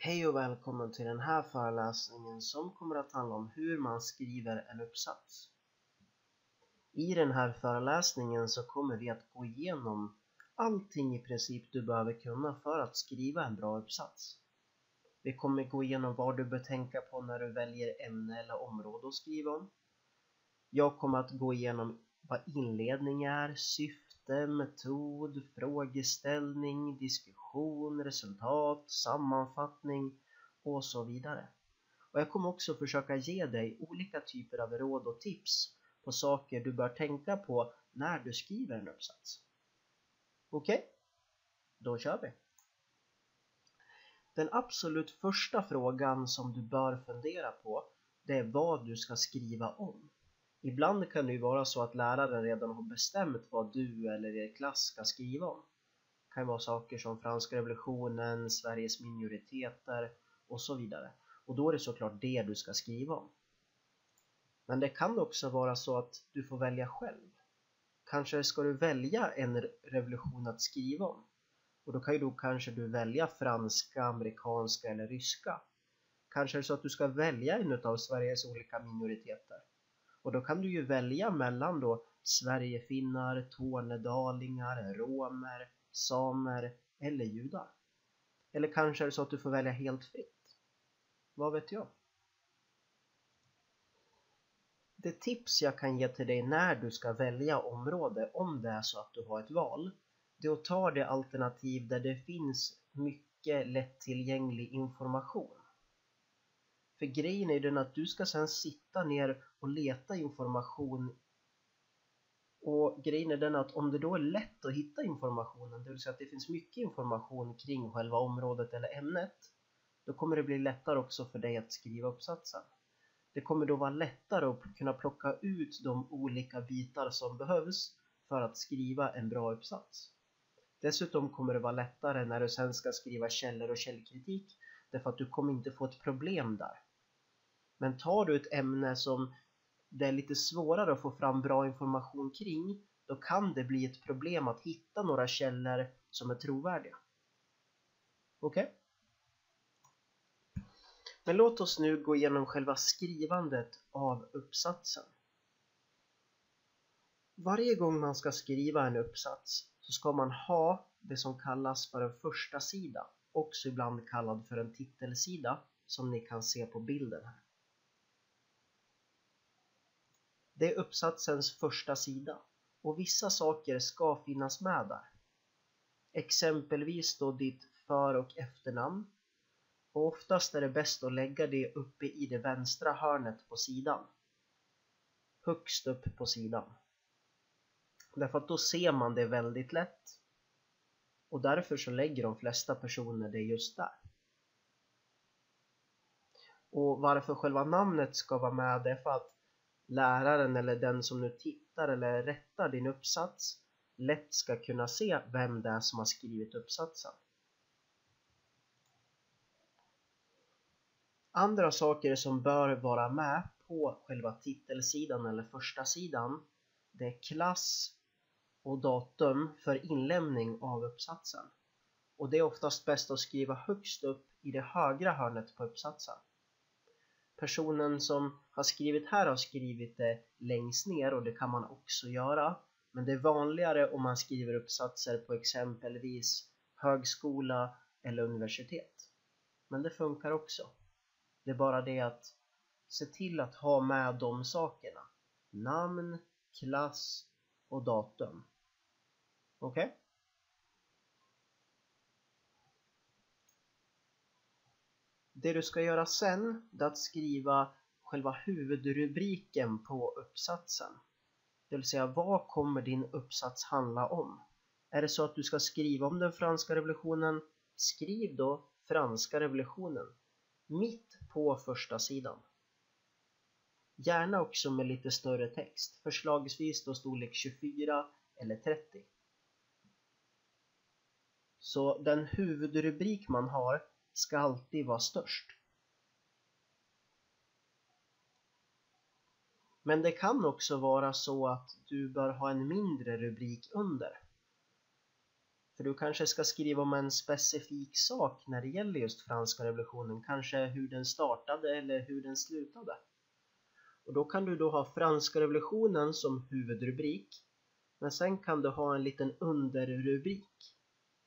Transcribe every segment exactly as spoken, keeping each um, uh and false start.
Hej och välkommen till den här föreläsningen som kommer att handla om hur man skriver en uppsats. I den här föreläsningen så kommer vi att gå igenom allting i princip du behöver kunna för att skriva en bra uppsats. Vi kommer gå igenom vad du bör tänka på när du väljer ämne eller område att skriva om. Jag kommer att gå igenom vad inledning är, syfte, metod, frågeställning, diskussion, resultat, sammanfattning och så vidare. Och jag kommer också försöka ge dig olika typer av råd och tips på saker du bör tänka på när du skriver en uppsats. Okej? Okay? Då kör vi! Den absolut första frågan som du bör fundera på, det är vad du ska skriva om. Ibland kan det ju vara så att läraren redan har bestämt vad du eller er klass ska skriva om. Det kan vara saker som franska revolutionen, Sveriges minoriteter och så vidare. Och då är det såklart det du ska skriva om. Men det kan också vara så att du får välja själv. Kanske ska du välja en revolution att skriva om. Och då kan ju då kanske du välja franska, amerikanska eller ryska. Kanske är det så att du ska välja en av Sveriges olika minoriteter. Och då kan du ju välja mellan då Sverigefinnar, tornedalingar, romer, samer eller judar. Eller kanske är det så att du får välja helt fritt. Vad vet jag? Det tips jag kan ge till dig när du ska välja område, om det är så att du har ett val, det är att ta det alternativ där det finns mycket lättillgänglig information. För grejen är den att du ska sedan sitta ner och leta information. Och grejen är den att om det då är lätt att hitta informationen, det vill säga att det finns mycket information kring själva området eller ämnet, då kommer det bli lättare också för dig att skriva uppsatsen. Det kommer då vara lättare att kunna plocka ut de olika bitar som behövs för att skriva en bra uppsats. Dessutom kommer det vara lättare när du sen ska skriva källor och källkritik, därför att du kommer inte få ett problem där. Men tar du ett ämne som det är lite svårare att få fram bra information kring, då kan det bli ett problem att hitta några källor som är trovärdiga. Okej? Okay? Men låt oss nu gå igenom själva skrivandet av uppsatsen. Varje gång man ska skriva en uppsats så ska man ha det som kallas för en första sida, också ibland kallad för en titelsida, som ni kan se på bilden här. Det är uppsatsens första sida och vissa saker ska finnas med där. Exempelvis då ditt för- och efternamn. Och oftast är det bäst att lägga det uppe i det vänstra hörnet på sidan. Högst upp på sidan. Därför att då ser man det väldigt lätt. Och därför så lägger de flesta personer det just där. Och varför själva namnet ska vara med, det är för att läraren eller den som nu tittar eller rättar din uppsats lätt ska kunna se vem det är som har skrivit uppsatsen. Andra saker som bör vara med på själva titelsidan eller första sidan, det är klass och datum för inlämning av uppsatsen. Och det är oftast bäst att skriva högst upp i det högra hörnet på uppsatsen. Personen som har skrivit här har skrivit det längst ner, och det kan man också göra. Men det är vanligare om man skriver uppsatser på exempelvis högskola eller universitet. Men det funkar också. Det är bara det att se till att ha med de sakerna. Namn, klass och datum. Okej? Okay? Det du ska göra sen är att skriva själva huvudrubriken på uppsatsen. Det vill säga, vad kommer din uppsats handla om? Är det så att du ska skriva om den franska revolutionen, skriv då franska revolutionen mitt på första sidan. Gärna också med lite större text, förslagsvis då storlek tjugofyra eller trettio. Så den huvudrubrik man har ska alltid vara störst. Men det kan också vara så att du bör ha en mindre rubrik under. För du kanske ska skriva om en specifik sak när det gäller just franska revolutionen. Kanske hur den startade eller hur den slutade. Och då kan du då ha franska revolutionen som huvudrubrik. Men sen kan du ha en liten underrubrik.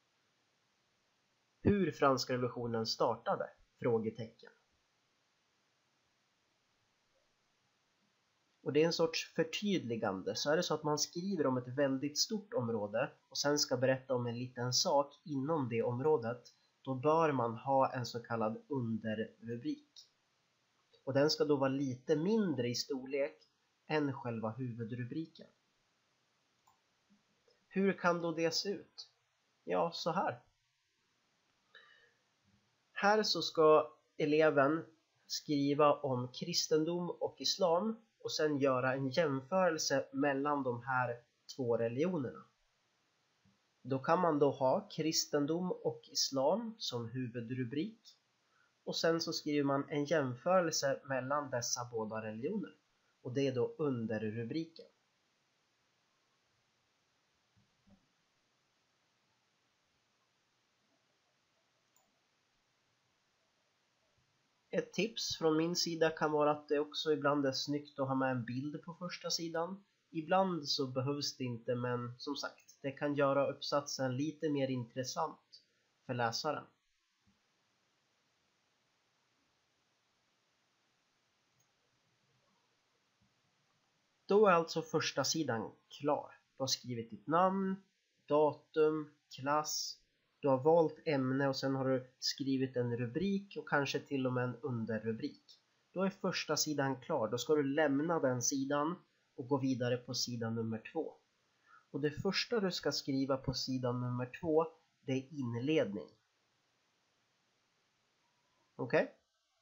Hur franska revolutionen startade? Frågetecken. Och det är en sorts förtydligande. Så är det så att man skriver om ett väldigt stort område och sen ska berätta om en liten sak inom det området, då bör man ha en så kallad underrubrik. Och den ska då vara lite mindre i storlek än själva huvudrubriken. Hur kan då det se ut? Ja, så här. Här så ska eleven skriva om kristendom och islam och sen göra en jämförelse mellan de här två religionerna. Då kan man då ha kristendom och islam som huvudrubrik. Och sen så skriver man en jämförelse mellan dessa båda religioner. Och det är då underrubriken. Ett tips från min sida kan vara att det också ibland är snyggt att ha med en bild på första sidan. Ibland så behövs det inte, men som sagt, det kan göra uppsatsen lite mer intressant för läsaren. Då är alltså första sidan klar. Du har skrivit ditt namn, datum, klass. Du har valt ämne och sen har du skrivit en rubrik och kanske till och med en underrubrik. Då är första sidan klar. Då ska du lämna den sidan och gå vidare på sidan nummer två. Och det första du ska skriva på sidan nummer två, det är inledning. Okej? Okay?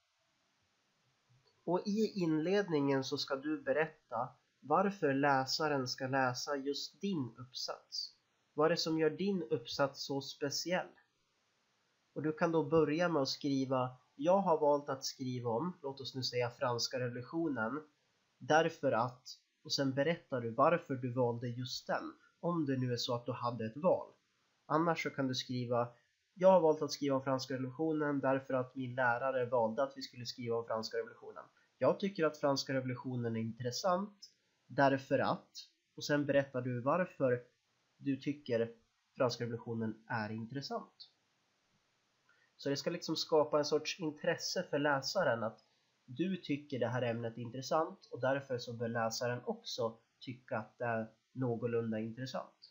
Och i inledningen så ska du berätta varför läsaren ska läsa just din uppsats. Vad är det som gör din uppsats så speciell? Och du kan då börja med att skriva: jag har valt att skriva om, låt oss nu säga franska revolutionen, därför att, och sen berättar du varför du valde just den, om det nu är så att du hade ett val. Annars så kan du skriva: jag har valt att skriva om franska revolutionen därför att min lärare valde att vi skulle skriva om franska revolutionen. Jag tycker att franska revolutionen är intressant därför att, och sen berättar du varför du tycker franska revolutionen är intressant. Så det ska liksom skapa en sorts intresse för läsaren att du tycker det här ämnet är intressant och därför så bör läsaren också tycka att det är någorlunda intressant.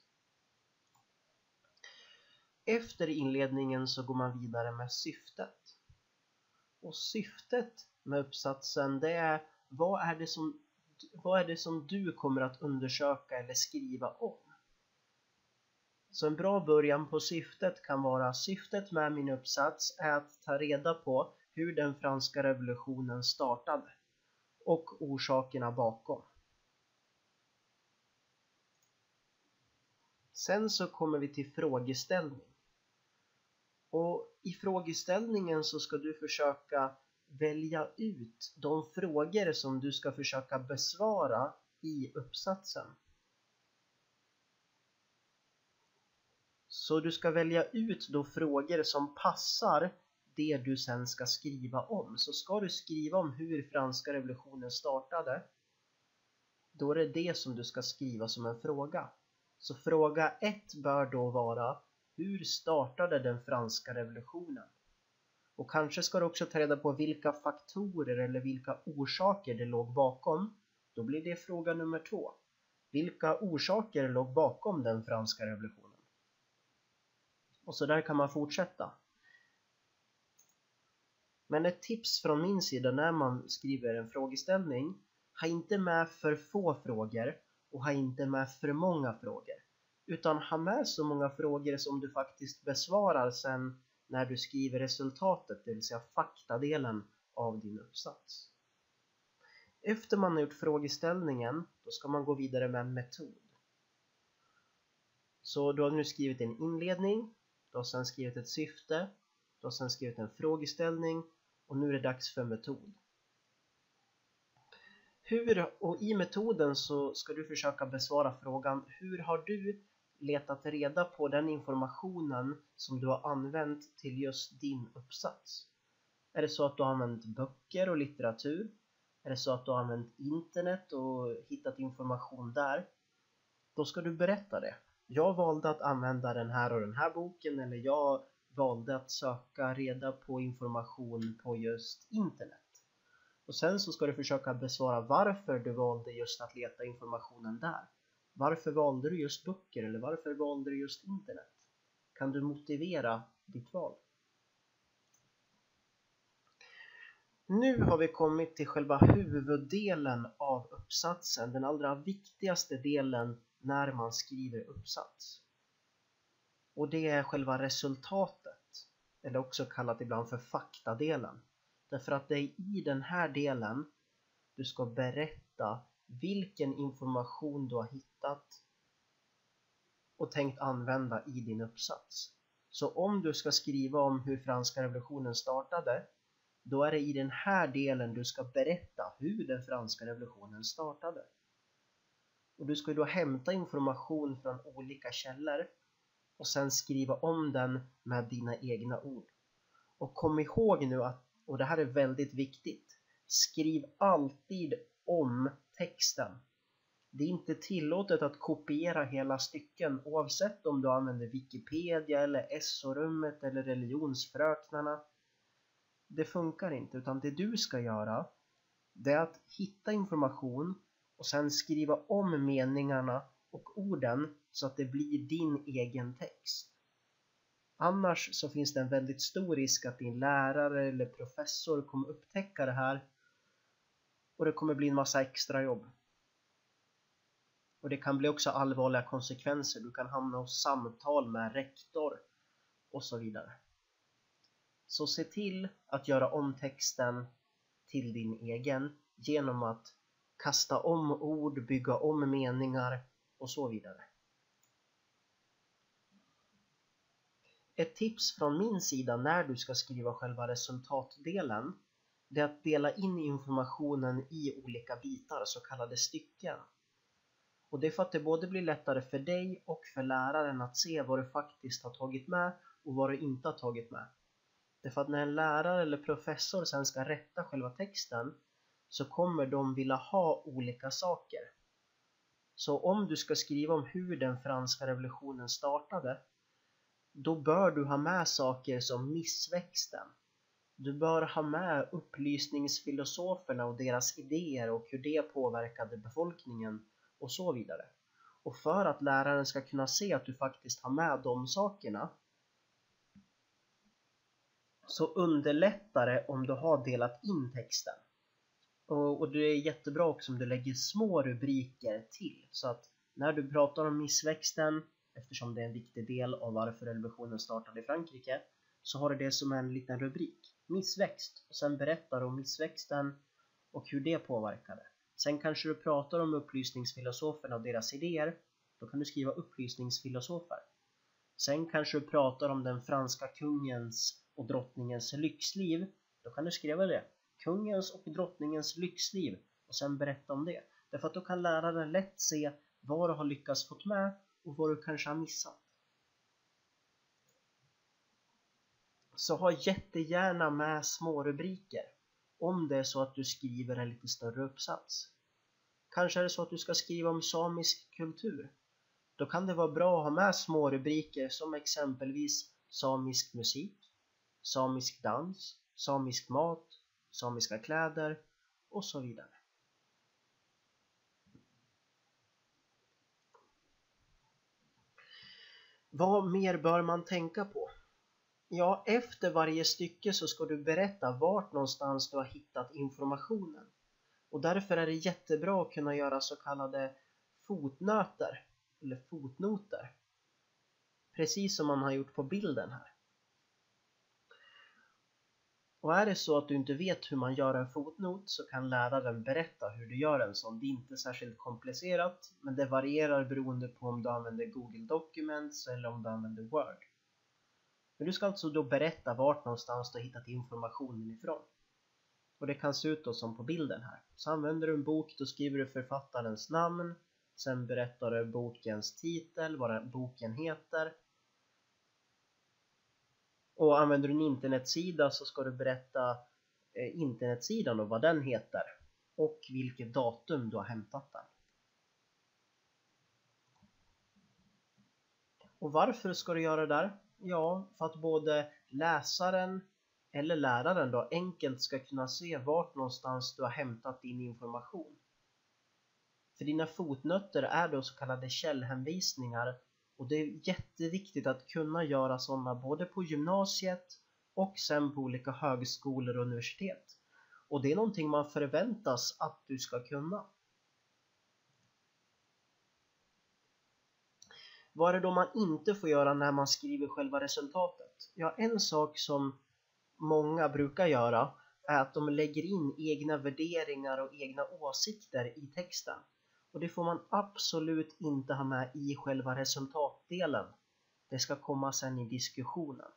Efter inledningen så går man vidare med syftet. Och syftet med uppsatsen, det är vad är det som, vad är det som du kommer att undersöka eller skriva om. Så en bra början på syftet kan vara: syftet med min uppsats är att ta reda på hur den franska revolutionen startade och orsakerna bakom. Sen så kommer vi till frågeställning. Och i frågeställningen så ska du försöka välja ut de frågor som du ska försöka besvara i uppsatsen. Så du ska välja ut då frågor som passar det du sen ska skriva om. Så ska du skriva om hur franska revolutionen startade, då är det det som du ska skriva som en fråga. Så fråga ett bör då vara: hur startade den franska revolutionen? Och kanske ska du också ta reda på vilka faktorer eller vilka orsaker det låg bakom. Då blir det fråga nummer två. Vilka orsaker låg bakom den franska revolutionen? Och så där kan man fortsätta. Men ett tips från min sida när man skriver en frågeställning: ha inte med för få frågor och ha inte med för många frågor. Utan ha med så många frågor som du faktiskt besvarar sen när du skriver resultatet, det vill säga faktadelen av din uppsats. Efter man har gjort frågeställningen, då ska man gå vidare med en metod. Så du har nu skrivit en inledning, du har sen skrivit ett syfte, du har sen skrivit en frågeställning och nu är det dags för metod. Hur, och i metoden så ska du försöka besvara frågan: hur har du letat reda på den informationen som du har använt till just din uppsats. Är det så att du har använt böcker och litteratur? Är det så att du har använt internet och hittat information där? Då ska du berätta det. Jag valde att använda den här och den här boken, eller jag valde att söka reda på information på just internet. Och sen så ska du försöka besvara varför du valde just att leta informationen där. Varför valde du just böcker, eller varför valde du just internet? Kan du motivera ditt val? Nu har vi kommit till själva huvuddelen av uppsatsen, den allra viktigaste delen när man skriver uppsats. Och det är själva resultatet, eller också kallat ibland för faktadelen. Därför att det är i den här delen du ska berätta vilken information du har hittat och tänkt använda i din uppsats. Så om du ska skriva om hur franska revolutionen startade, då är det i den här delen du ska berätta hur den franska revolutionen startade. Och du ska då hämta information från olika källor och sen skriva om den med dina egna ord. Och kom ihåg nu att, och det här är väldigt viktigt, skriv alltid om texten. Det är inte tillåtet att kopiera hela stycken oavsett om du använder Wikipedia eller S O-rummet eller religionsfröknarna. Det funkar inte, utan det du ska göra, det är att hitta information och sen skriva om meningarna och orden så att det blir din egen text. Annars så finns det en väldigt stor risk att din lärare eller professor kommer upptäcka det här och det kommer bli en massa extra jobb. Och det kan bli också allvarliga konsekvenser. Du kan hamna hos samtal med rektor och så vidare. Så se till att göra om texten till din egen genom att kasta om ord, bygga om meningar och så vidare. Ett tips från min sida när du ska skriva själva resultatdelen, det är att dela in informationen i olika bitar, så kallade stycken. Och det är för att det både blir lättare för dig och för läraren att se vad du faktiskt har tagit med och vad du inte har tagit med. Det är för att när en lärare eller professor sen ska rätta själva texten så kommer de vilja ha olika saker. Så om du ska skriva om hur den franska revolutionen startade, då bör du ha med saker som missväxten. Du bör ha med upplysningsfilosoferna och deras idéer och hur det påverkade befolkningen och så vidare. Och för att läraren ska kunna se att du faktiskt har med de sakerna, så underlättar det om du har delat in texten. Och, och det är jättebra också om du lägger små rubriker till. Så att när du pratar om missväxten, eftersom det är en viktig del av varför revolutionen startade i Frankrike, så har du det som en liten rubrik. Missväxt. Och sen berättar du om missväxten och hur det påverkade. Sen kanske du pratar om upplysningsfilosoferna och deras idéer. Då kan du skriva upplysningsfilosofer. Sen kanske du pratar om den franska kungens och drottningens lyxliv. Då kan du skriva det. Kungens och drottningens lyxliv. Och sen berätta om det. Därför att då kan läraren lätt se vad du har lyckats fått med och vad du kanske har missat. Så ha jättegärna med små rubriker om det är så att du skriver en lite större uppsats. Kanske är det så att du ska skriva om samisk kultur. Då kan det vara bra att ha med små rubriker som exempelvis samisk musik, samisk dans, samisk mat, samiska kläder och så vidare. Vad mer bör man tänka på? Ja, efter varje stycke så ska du berätta vart någonstans du har hittat informationen. Och därför är det jättebra att kunna göra så kallade fotnöter eller fotnoter. Precis som man har gjort på bilden här. Och är det så att du inte vet hur man gör en fotnot så kan läraren berätta hur du gör en sån. Det är inte särskilt komplicerat, men det varierar beroende på om du använder Google Documents eller om du använder Word. Men du ska alltså då berätta vart någonstans du har hittat informationen ifrån. Och det kan se ut då som på bilden här. Så använder du en bok, då skriver du författarens namn Sen berättar du bokens titel, vad boken heter. Och använder du en internetsida så ska du berätta eh, internetsidan och vad den heter. Och vilket datum du har hämtat den. Och varför ska du göra det där? Ja, för att både läsaren eller läraren då enkelt ska kunna se vart någonstans du har hämtat din information. För dina fotnötter är då så kallade källhänvisningar, och det är jätteviktigt att kunna göra sådana både på gymnasiet och sen på olika högskolor och universitet. Och det är någonting man förväntas att du ska kunna. Vad är det då man inte får göra när man skriver själva resultatet? Ja, en sak som många brukar göra är att de lägger in egna värderingar och egna åsikter i texten. Och det får man absolut inte ha med i själva resultatdelen. Det ska komma sen i diskussionen.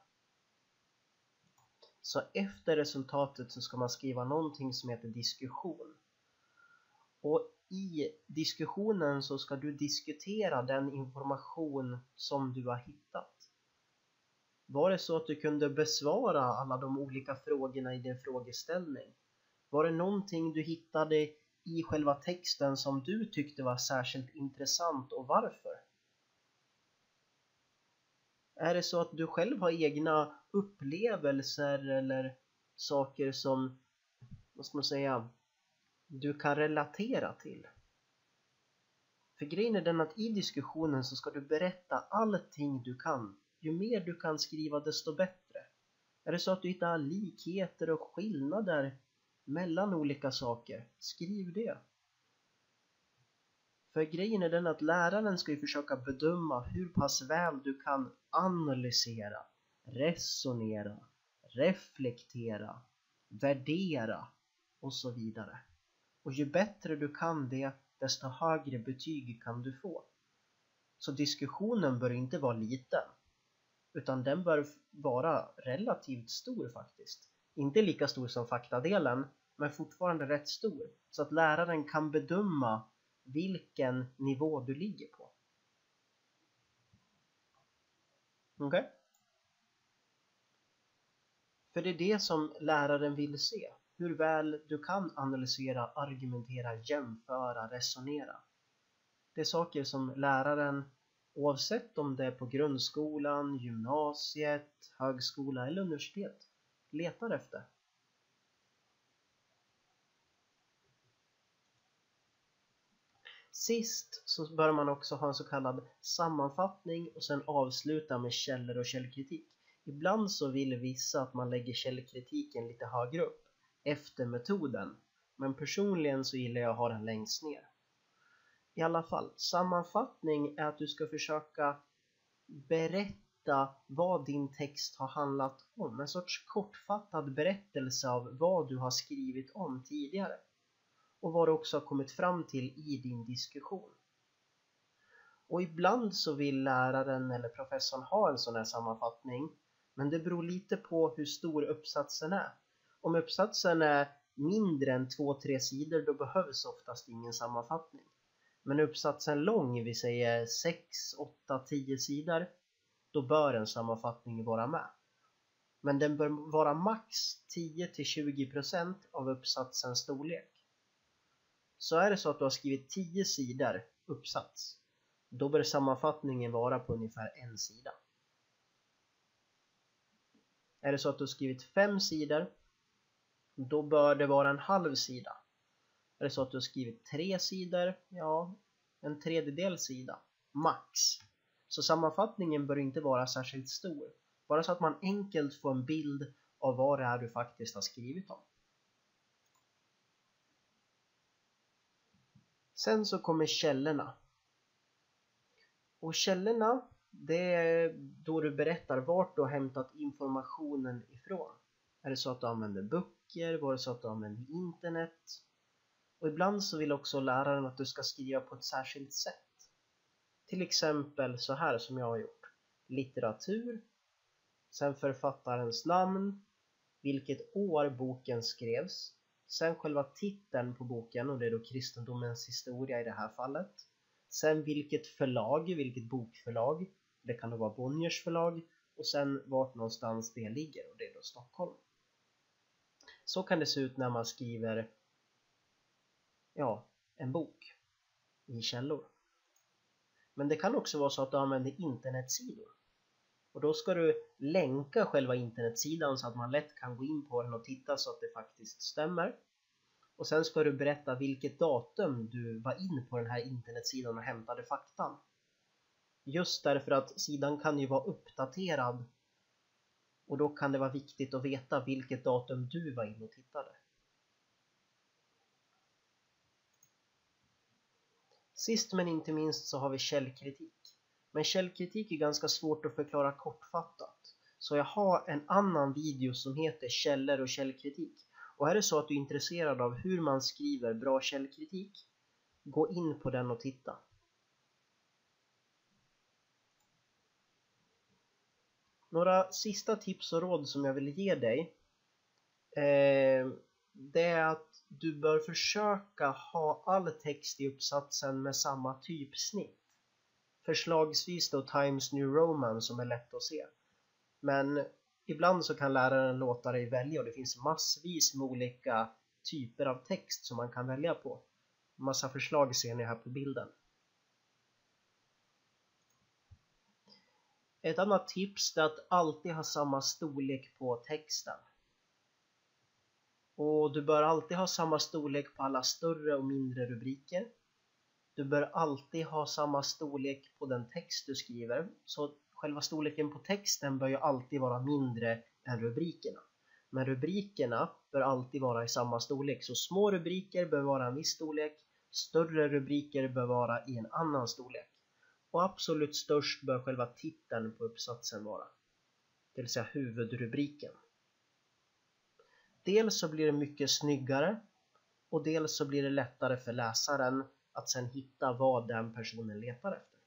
Så efter resultatet så ska man skriva någonting som heter diskussion. Och i diskussionen så ska du diskutera den information som du har hittat. Var det så att du kunde besvara alla de olika frågorna i din frågeställning? Var det någonting du hittade i själva texten som du tyckte var särskilt intressant och varför? Är det så att du själv har egna upplevelser eller saker som, vad ska man säga, du kan relatera till? För grejen är den att i diskussionen så ska du berätta allting du kan. Ju mer du kan skriva desto bättre. Är det så att du hittar likheter och skillnader mellan olika saker, skriv det. För grejen är den att läraren ska ju försöka bedöma hur pass väl du kan analysera, resonera, reflektera, värdera och så vidare. Och ju bättre du kan det, desto högre betyg kan du få. Så diskussionen bör inte vara liten, utan den bör vara relativt stor faktiskt. Inte lika stor som faktadelen, men fortfarande rätt stor. Så att läraren kan bedöma vilken nivå du ligger på. Okej? Okay? För det är det som läraren vill se. Hur väl du kan analysera, argumentera, jämföra, resonera. Det är saker som läraren, oavsett om det är på grundskolan, gymnasiet, högskola eller universitet, letar efter. Sist så bör man också ha en så kallad sammanfattning och sen avsluta med källor och källkritik. Ibland så vill vissa att man lägger källkritiken lite högre upp efter metoden, men personligen så gillar jag att ha den längst ner. I alla fall, sammanfattning är att du ska försöka berätta vad din text har handlat om. En sorts kortfattad berättelse av vad du har skrivit om tidigare. Och vad du också har kommit fram till i din diskussion. Och ibland så vill läraren eller professorn ha en sån här sammanfattning. Men det beror lite på hur stor uppsatsen är. Om uppsatsen är mindre än två tre sidor, då behövs oftast ingen sammanfattning. Men uppsatsen lång, vi säger sex, åtta, tio sidor, då bör en sammanfattning vara med. Men den bör vara max tio till tjugo procent av uppsatsens storlek. Så är det så att du har skrivit tio sidor uppsats, då bör sammanfattningen vara på ungefär en sida. Är det så att du har skrivit fem sidor, då bör det vara en halv sida. Är det så att du har skrivit tre sidor, ja, en tredjedel sida, max. Så sammanfattningen bör inte vara särskilt stor, bara så att man enkelt får en bild av vad det är du faktiskt har skrivit om. Sen så kommer källorna. Och källorna, det är då du berättar vart du har hämtat informationen ifrån. Är det så att du använder böcker? Var det så att du använder internet? Och ibland så vill också läraren att du ska skriva på ett särskilt sätt. Till exempel så här som jag har gjort. Litteratur, sen författarens namn, vilket år boken skrevs, sen själva titeln på boken, och det är då kristendomens historia i det här fallet. Sen vilket förlag, vilket bokförlag. Det kan då vara Bonniers förlag. Och sen vart någonstans det ligger, och det är då Stockholm. Så kan det se ut när man skriver ja, en bok i källor. Men det kan också vara så att du använder internetsidor. Och då ska du länka själva internetsidan så att man lätt kan gå in på den och titta så att det faktiskt stämmer. Och sen ska du berätta vilket datum du var in på den här internetsidan och hämtade faktan. Just därför att sidan kan ju vara uppdaterad, och då kan det vara viktigt att veta vilket datum du var in och tittade. Sist men inte minst så har vi källkritik. Men källkritik är ganska svårt att förklara kortfattat. Så jag har en annan video som heter Källor och källkritik. Och är det så att du är intresserad av hur man skriver bra källkritik, gå in på den och titta. Några sista tips och råd som jag vill ge dig eh, det är att du bör försöka ha all text i uppsatsen med samma typsnitt. Förslagsvis då Times New Roman som är lätt att se. Men ibland så kan läraren låta dig välja, och det finns massvis med olika typer av text som man kan välja på. Massa förslag ser ni här på bilden. Ett annat tips är att alltid ha samma storlek på texten. Och du bör alltid ha samma storlek på alla större och mindre rubriker. Du bör alltid ha samma storlek på den text du skriver. Så själva storleken på texten bör ju alltid vara mindre än rubrikerna. Men rubrikerna bör alltid vara i samma storlek. Så små rubriker bör vara en viss storlek. Större rubriker bör vara i en annan storlek. Och absolut störst bör själva titeln på uppsatsen vara. Det vill säga huvudrubriken. Dels så blir det mycket snyggare, och dels så blir det lättare för läsaren att sedan hitta vad den personen letar efter.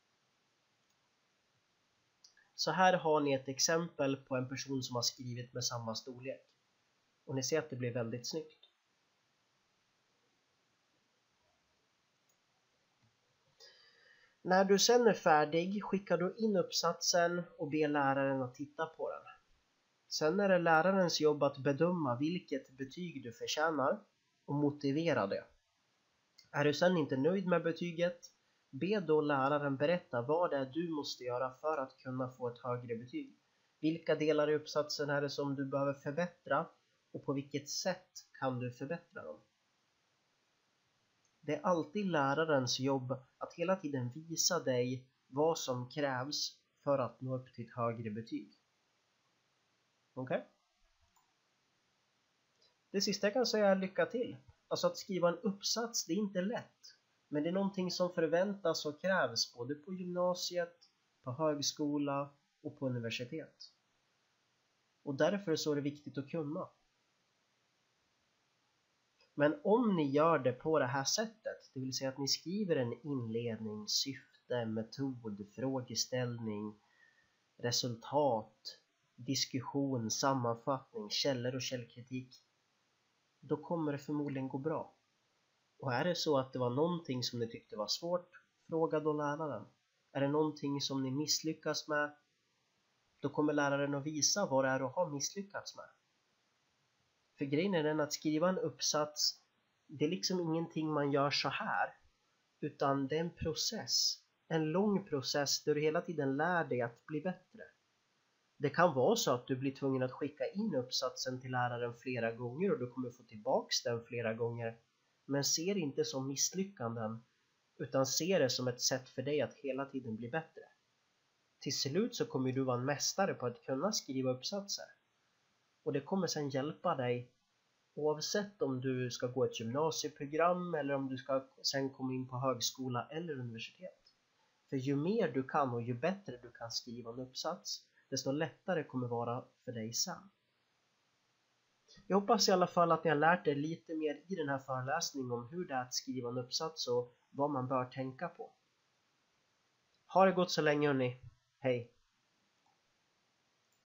Så här har ni ett exempel på en person som har skrivit med samma storlek. Och ni ser att det blir väldigt snyggt. När du sen är färdig skickar du in uppsatsen och ber läraren att titta på den. Sen är det lärarens jobb att bedöma vilket betyg du förtjänar och motivera det. Är du sen inte nöjd med betyget, be då läraren berätta vad det är du måste göra för att kunna få ett högre betyg. Vilka delar i uppsatsen är det som du behöver förbättra, och på vilket sätt kan du förbättra dem? Det är alltid lärarens jobb att hela tiden visa dig vad som krävs för att nå upp till ett högre betyg. Okej? Okay? Det sista jag kan säga är lycka till. Alltså att skriva en uppsats, det är inte lätt. Men det är någonting som förväntas och krävs både på gymnasiet, på högskola och på universitet. Och därför så är det viktigt att kunna. Men om ni gör det på det här sättet, det vill säga att ni skriver en inledning, syfte, metod, frågeställning, resultat, diskussion, sammanfattning, källor och källkritik, då kommer det förmodligen gå bra. Och är det så att det var någonting som ni tyckte var svårt, fråga då läraren. Är det någonting som ni misslyckas med, då kommer läraren att visa vad det är att ha misslyckats med. För grejen är den att skriva en uppsats, det är liksom ingenting man gör så här, utan det är en process. En lång process där du hela tiden lär dig att bli bättre. Det kan vara så att du blir tvungen att skicka in uppsatsen till läraren flera gånger och du kommer få tillbaks den flera gånger. Men se det inte som misslyckanden, utan se det som ett sätt för dig att hela tiden bli bättre. Till slut så kommer du vara en mästare på att kunna skriva uppsatser. Och det kommer sedan hjälpa dig oavsett om du ska gå ett gymnasieprogram eller om du ska sen komma in på högskola eller universitet. För ju mer du kan och ju bättre du kan skriva en uppsats, desto lättare kommer det vara för dig sen. Jag hoppas i alla fall att ni har lärt er lite mer i den här föreläsningen om hur det är att skriva en uppsats och vad man bör tänka på. Ha det gott så länge hörni. Hej!